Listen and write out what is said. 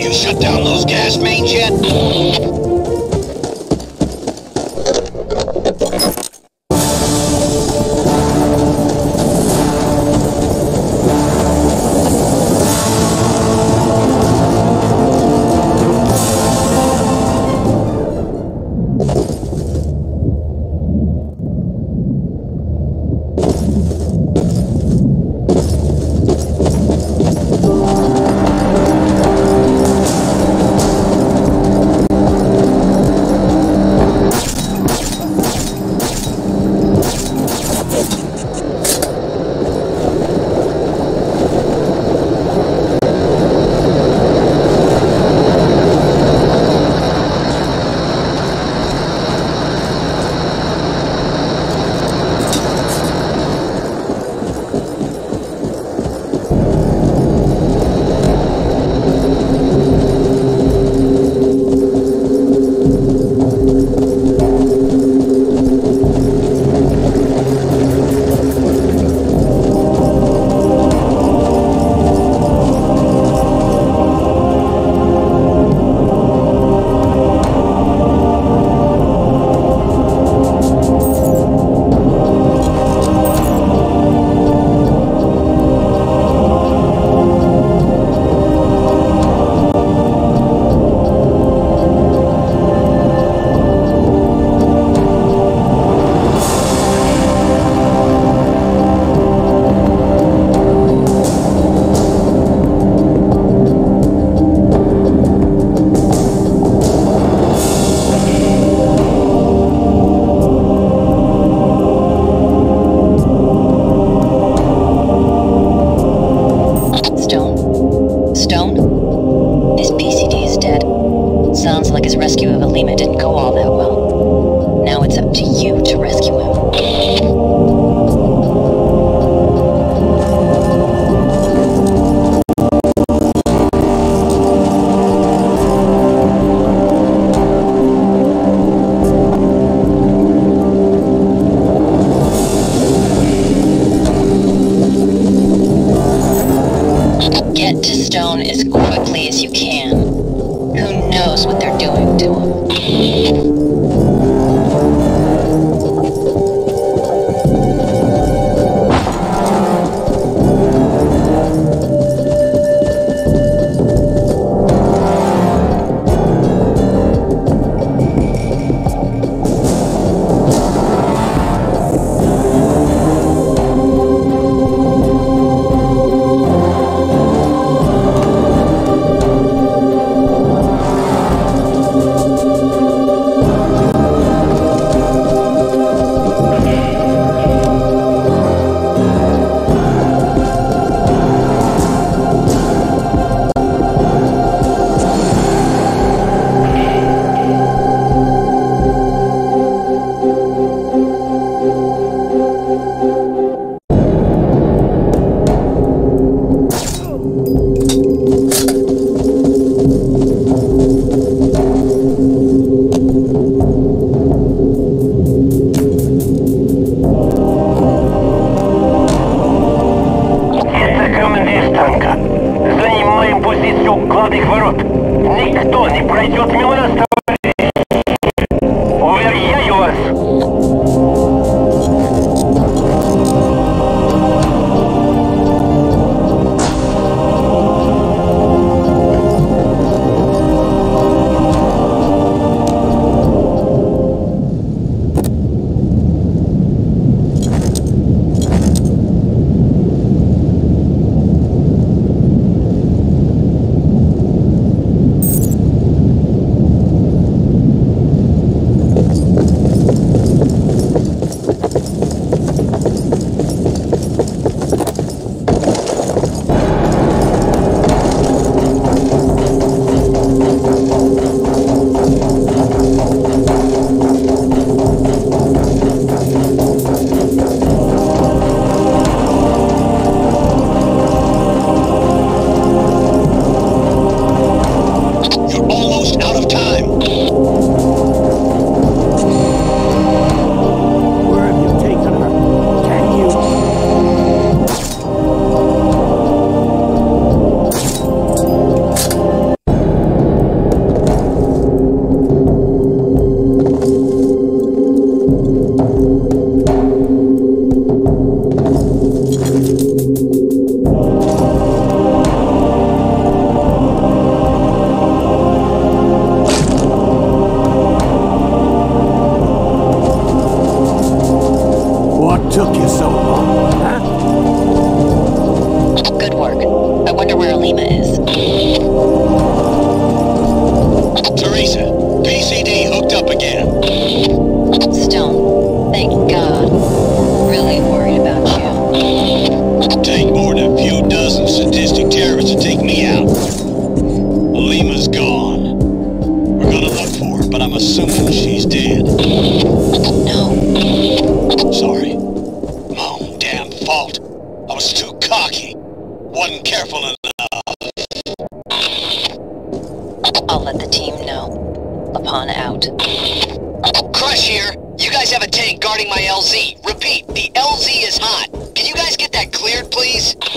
You shut down those gas mains yet? so long, huh? Good work. I wonder where Alima is. Teresa, PCD hooked up again. Stone, thank God. Really worried about you. Take more than a few dozen sadistic terrorists to take me out. Alima's gone. We're gonna look for her, but I'm assuming she's dead. No. Sorry. My own damn fault. I was too cocky. Wasn't careful enough. I'll let the team know. Upon out. Crush here. You guys have a tank guarding my LZ. Repeat, the LZ is hot. Can you guys get that cleared, please?